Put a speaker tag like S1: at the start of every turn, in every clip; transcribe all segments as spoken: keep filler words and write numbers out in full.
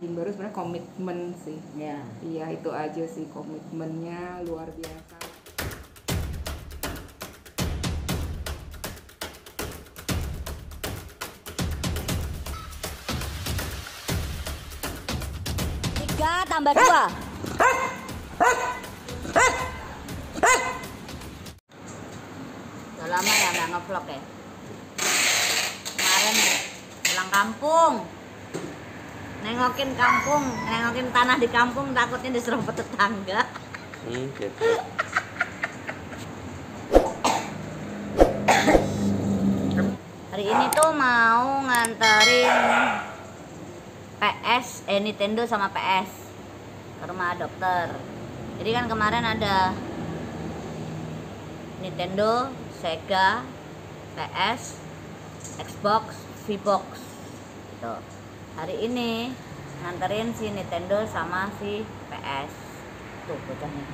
S1: Baru sebenarnya komitmen sih.
S2: Ya.
S1: Iya, itu aja sih, komitmennya luar biasa.
S2: Tiga tambah dua. Udah lama ya nggak ngevlog ya. Kemarin pulang kampung, nengokin kampung, nengokin tanah di kampung, takutnya diserempet tetangga.
S3: Hmm, gitu.
S2: Hari ini tuh mau nganterin P S, eh Nintendo sama P S ke rumah dokter. Jadi kan kemarin ada Nintendo, Sega, P S, Xbox, V-Box gitu. Hari ini nganterin si Nintendo sama si P S. Tuh bocahnya.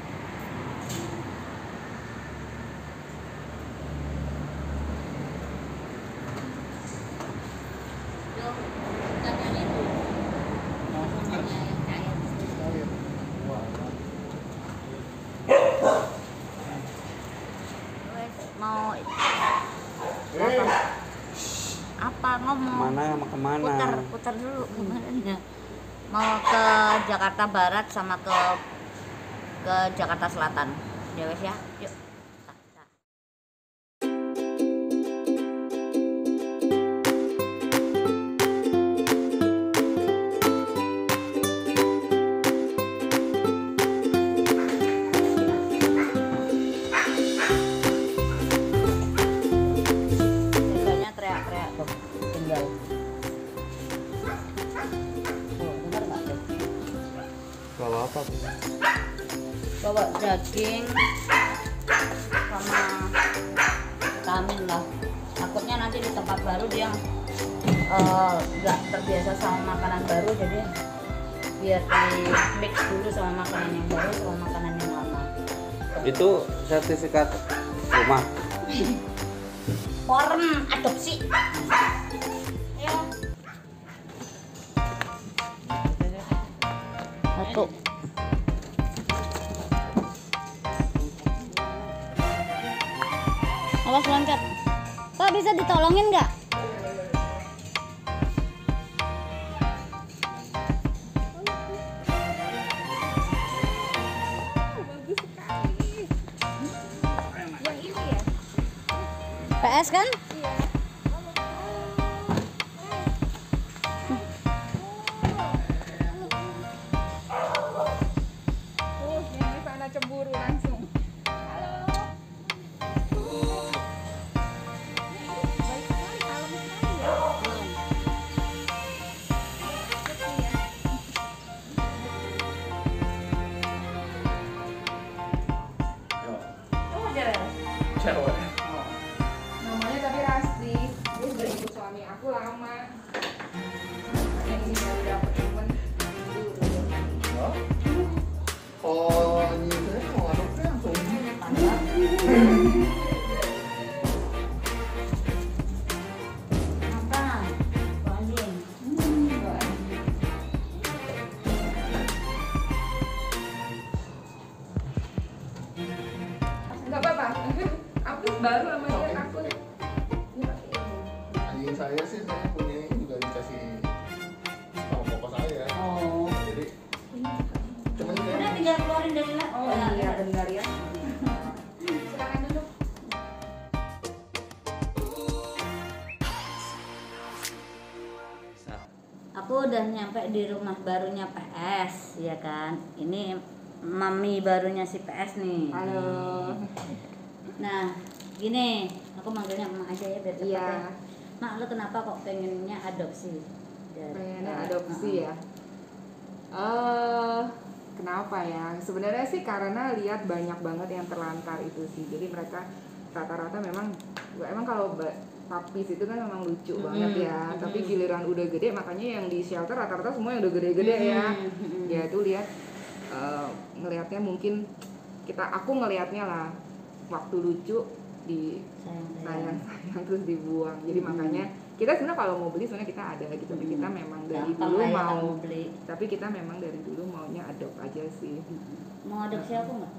S2: Mau apa? Apa ngomong?
S3: Mana mau kemana?
S2: Putar, putar dulu kemana? Mau ke Jakarta Barat sama ke ke Jakarta Selatan. Ya wes ya, yuk.
S3: Bawa apa?
S2: Bawa daging sama vitamin lah. Takutnya nanti di tempat baru dia nggak uh, terbiasa sama makanan baru, jadi biar di mix dulu sama makanan yang baru sama makanan yang lama.
S3: Itu sertifikat rumah.
S2: Form adopsi. Ya. Satu. Awas loncat. Pak, bisa ditolongin nggak?
S1: Bagus sekali. Yang ini ya?
S2: P S kan?
S1: Iya. Oh, ini sana cemburu langsung. Halo. Baik sekali, kalem sekali ya. Oh, ada.
S3: Cewek.
S1: Namanya tapi Rasti. Dia sudah ikut suami aku lama. Yang ini baru dapet temen.
S3: Oh, oh ini saya mau adopsi langsung.
S2: Apa? Banding.
S1: Enggak apa-apa. Aku baru sama dia takut.
S4: Anjing saya sih, saya punya ini juga dikasih sama bapak saya.
S2: Oh.
S4: Jadi cuman
S2: Udah
S4: kayak
S2: tinggal keluarin dari lah.
S1: Oh iya benar ya. Silakan duduk.
S2: Aku udah nyampe di rumah barunya P S, ya kan? Ini mami barunya si P S nih.
S1: Halo.
S2: Nah, gini, aku manggilnya emak aja ya biar cepat
S1: Iya.
S2: ya. Mak, lo kenapa kok pengennya adopsi? Dari-
S1: Pengennya
S2: eh,
S1: adopsi
S2: uh-uh.
S1: ya. Eh, kenapa ya? Sebenarnya sih karena lihat banyak banget yang terlantar itu sih. Jadi mereka rata-rata memang, emang kalau ba- papis itu kan memang lucu
S2: Mm-hmm.
S1: banget ya.
S2: Mm-hmm.
S1: Tapi giliran udah gede, makanya yang di shelter rata-rata semua yang udah gede-gede ya.
S2: Mm-hmm.
S1: Ya itu lihat, eh, ngelihatnya mungkin kita, aku ngelihatnya lah waktu lucu di
S2: Sayang, sayang.
S1: sayang sayang terus dibuang. Jadi
S2: Hmm.
S1: makanya kita sebenarnya kalau mau beli sebenarnya kita ada gitu, tapi kita memang dari
S2: Gampang
S1: dulu
S2: lah ya
S1: mau
S2: kamu beli.
S1: tapi kita memang dari dulu maunya adopt aja sih.
S2: Mau adopsi aku nggak?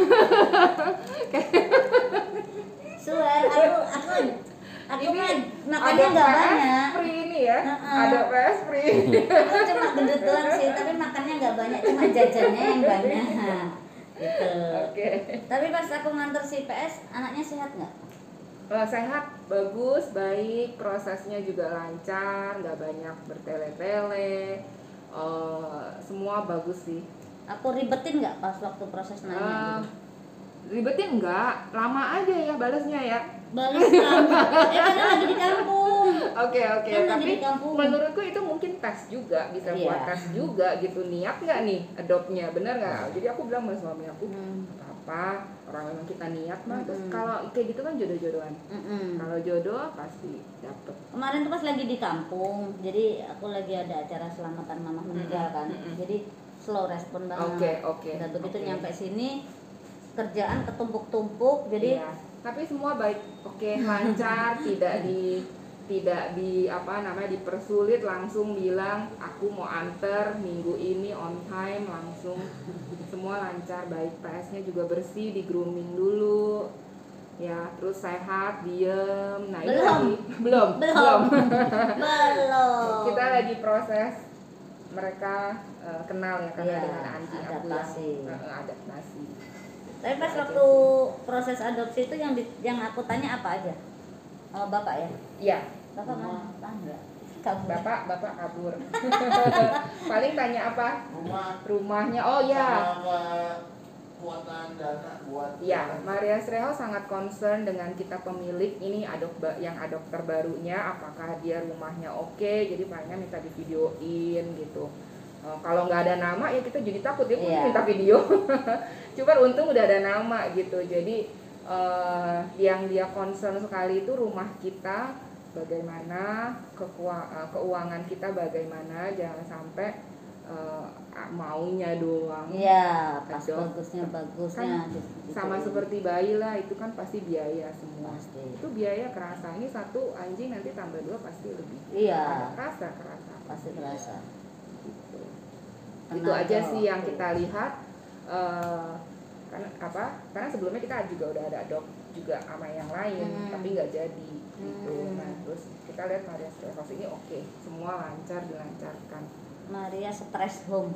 S2: Suar, aku aku aku
S1: Ini
S2: mah makannya
S1: Adopt
S2: nggak
S1: P S
S2: banyak.
S1: free ini ya,
S2: Heeh.
S1: ada P S free.
S2: Aku cuma gendut doang sih, tapi makannya nggak banyak, cuma jajannya yang banyak. Gitu.
S1: Oke.
S2: Tapi pas aku nganter si P S, anaknya sehat nggak?
S1: Eh, sehat, bagus, baik, prosesnya juga lancar, nggak banyak bertele-tele, eh, semua bagus sih.
S2: Aku ribetin nggak pas waktu proses nanya
S1: Eh,
S2: gitu?
S1: ribetin nggak, lama aja ya balasnya ya.
S2: Balas kamu, eh karena lagi di kampung.
S1: Oke oke,
S2: Kan lagi
S1: tapi
S2: di kampung.
S1: menurutku itu mungkin tes juga, bisa
S2: Iya.
S1: buat tes juga gitu, niat nggak nih adoptnya, bener nggak? Jadi aku bilang sama suami aku,
S2: Hmm.
S1: apa orang memang kita niat mah, terus
S2: Mm-mm.
S1: kalau kayak gitu kan jodoh-jodohan.
S2: Mm-mm.
S1: Kalau jodoh pasti dapet.
S2: Kemarin tuh pas lagi di kampung, jadi aku lagi ada acara selamatan mama meninggal kan,
S1: Mm-mm.
S2: jadi slow respon banget.
S1: Oke oke.
S2: Dan begitu
S1: oke.
S2: nyampe sini kerjaan ketumpuk-tumpuk, jadi
S1: Iya. Tapi semua baik, oke, lancar, tidak di tidak di apa namanya dipersulit, langsung bilang aku mau anter minggu ini on time, langsung semua lancar, baik. P S-nya juga bersih, di grooming dulu. Ya, terus sehat, diem. Nah, ini
S2: Belum.
S1: lagi belum.
S2: belum, belum.
S1: Kita lagi proses mereka eh, kenal ya karena
S2: Iya,
S1: dengan anjing aku
S2: adaptasi.
S1: yang eh, adaptasi.
S2: Tapi pas waktu proses adopsi itu yang di, yang aku tanya apa aja? Oh, bapak ya?
S1: Iya.
S2: Bapak mana? Tangga. Kabur.
S1: Bapak, bapak kabur. Paling tanya apa?
S4: Rumah
S1: Rumahnya. Oh ya.
S4: sama kekuatan dana buat
S1: Ya, Maria Sreho sangat concern dengan kita pemilik ini adop yang adop terbarunya, apakah dia rumahnya oke, jadi palingnya minta di videoin gitu. Eh, kalau nggak ada nama ya kita jadi takut dia pun
S2: Iya.
S1: minta video. Cuman untung udah ada nama gitu. Jadi eh, yang dia concern sekali itu rumah kita bagaimana, kekua- eh, keuangan kita bagaimana, jangan sampai eh, maunya doang.
S2: Iya, pas
S1: Adopt.
S2: bagusnya bagusnya.
S1: Kan
S2: gitu.
S1: sama seperti bayi lah, itu kan pasti biaya semua.
S2: Pasti.
S1: Itu biaya kerasa. Ini satu anjing nanti tambah dua pasti lebih.
S2: Iya.
S1: Kerasa kerasa.
S2: Pasti terasa.
S1: Gitu.
S2: Tenaga
S1: Itu aja sih yang
S2: waktu.
S1: kita lihat. Eh, karena apa? Karena sebelumnya kita juga udah ada adopt juga sama yang lain,
S2: Hmm.
S1: tapi nggak jadi. Gitu.
S2: Hmm.
S1: Nah terus kita lihat Maria Sreho ini oke, semua lancar dilancarkan.
S2: Maria stres home.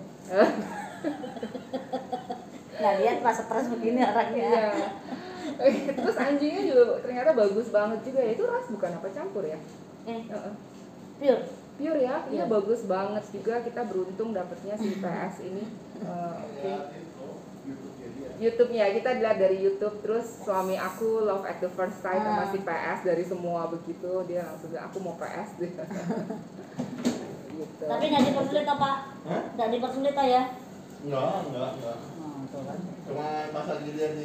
S2: Nah, lihat pas stres begini orangnya.
S1: Iya. Terus anjingnya juga ternyata bagus banget juga ya. Itu ras bukan apa campur ya?
S2: Eh,
S1: Heeh.
S2: pure.
S1: Pure ya, iya
S2: Iya.
S1: bagus banget juga, kita beruntung dapetnya si P S ini. Eh, oke.
S4: lihat itu YouTube-nya dia.
S1: YouTube-nya kita dilihat dari YouTube, terus suami aku love at the first sight sama
S2: Ah.
S1: si P S dari semua begitu, dia langsung bilang aku mau P S deh. Gitu.
S2: Tapi nggak dipersulit apa?
S4: Hah?
S2: Nggak dipersulit ya?
S4: Enggak, enggak, enggak.
S2: Oh, tuh kan.
S4: Cuma pas lagi dia di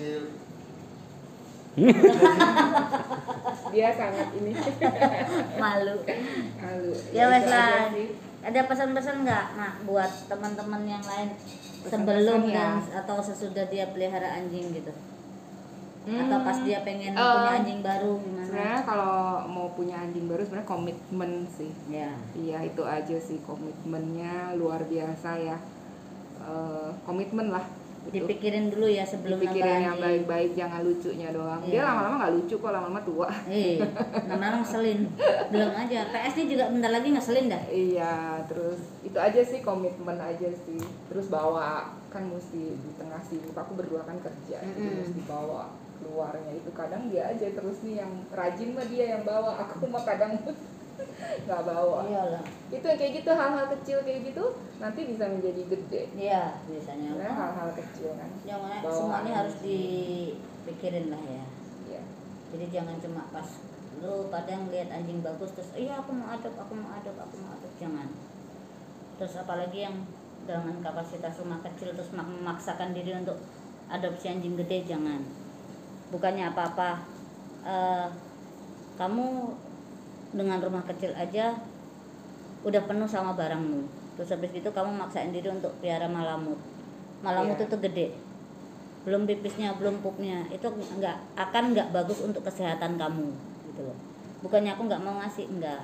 S1: Dia sangat ini
S2: Malu.
S1: halu.
S2: Ya wes
S1: itu
S2: lah.
S1: aja sih.
S2: Ada pesan-pesan nggak, Mak, buat teman-teman yang lain
S1: Pesan-pesan
S2: sebelum
S1: ya.
S2: dan atau sesudah dia pelihara anjing gitu?
S1: Hmm,
S2: Atau pas dia pengen
S1: eh,
S2: punya anjing baru gimana?
S1: Sebenarnya kalau mau punya anjing baru sebenarnya komitmen sih.
S2: Ya.
S1: Iya itu aja sih, komitmennya luar biasa ya. Eh, komitmen lah. Gitu.
S2: Dipikirin dulu ya sebelum
S1: Dipikirin
S2: nambah
S1: yang
S2: anjing.
S1: baik-baik, jangan lucunya doang. Dia
S2: Iya.
S1: lama-lama nggak lucu kok, lama-lama tua.
S2: Eh, lama-lama ngeselin. Belum aja. P S ini juga bentar lagi ngeselin dah.
S1: Iya, terus itu aja sih, komitmen aja sih. Terus bawa, kan mesti di tengah sibuk, aku berdua kan kerja, jadi
S2: Mm-mm.
S1: mesti bawa keluarnya itu. Kadang dia aja terus nih yang rajin mah dia yang bawa, aku mah kadang nggak bawa.
S2: Iyalah.
S1: Itu yang kayak gitu, hal-hal kecil kayak gitu nanti bisa menjadi gede.
S2: Iya, biasanya.
S1: Sebenarnya hal-hal kecil kan.
S2: Jangan
S1: Bawa
S2: semuanya harus
S1: anjing.
S2: dipikirin lah ya.
S1: Iya.
S2: Jadi jangan cuma pas lu kadang lihat anjing bagus terus iya aku mau adop, aku mau adop, aku mau adop, jangan. Terus apalagi yang dengan kapasitas rumah kecil terus mak- memaksakan diri untuk adopsi anjing gede, jangan. Bukannya apa-apa. Eh, kamu dengan rumah kecil aja udah penuh sama barangmu. Terus habis itu kamu maksain diri untuk piara malamut. Malamut
S1: Iya.
S2: itu gede. Belum pipisnya, belum pupnya. Itu nggak akan nggak bagus untuk kesehatan kamu gitu loh. Bukannya aku nggak mau ngasih, enggak.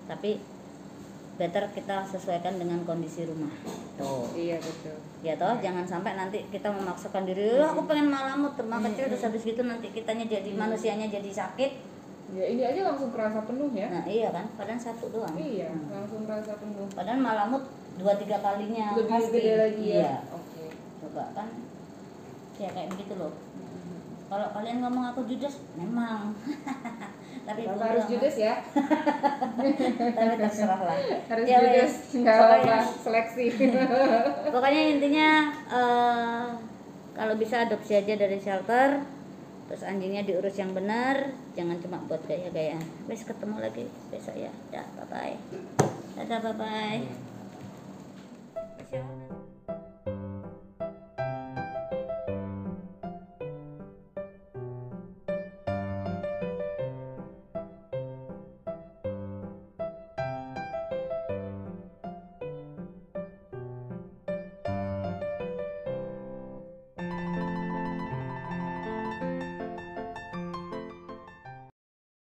S2: tapi better kita sesuaikan dengan kondisi rumah tuh.
S1: Iya betul.
S2: Ya toh, jangan sampai nanti kita memaksakan diri, "Oh, aku pengen malamut, rumah
S1: Hmm,
S2: kecil,"
S1: hmm.
S2: terus habis gitu nanti kitanya jadi manusianya jadi sakit.
S1: Ya ini aja langsung kerasa penuh ya.
S2: Nah iya kan, padahal satu doang.
S1: Iya,
S2: Hmm.
S1: langsung kerasa penuh.
S2: Padahal malamut dua tiga kalinya
S1: Lebih
S2: pasti.
S1: gede lagi ya.
S2: Iya.
S1: Oke.
S2: Coba kan, ya kayak begitu loh. Kalau kalian ngomong aku judes, memang. Tapi
S1: Bapak
S2: bodoh
S1: harus
S2: amat.
S1: judes ya.
S2: Tapi terserah lah.
S1: Harus
S2: Ya,
S1: judes.
S2: wes.
S1: Enggak
S2: Pokoknya-
S1: apa-apa, seleksi.
S2: Pokoknya intinya eh, kalau bisa adopsi aja dari shelter. Terus anjingnya diurus yang benar, jangan cuma buat gaya-gayaan. Wes ketemu lagi besok ya. Dah, bye bye. Dadah, bye bye.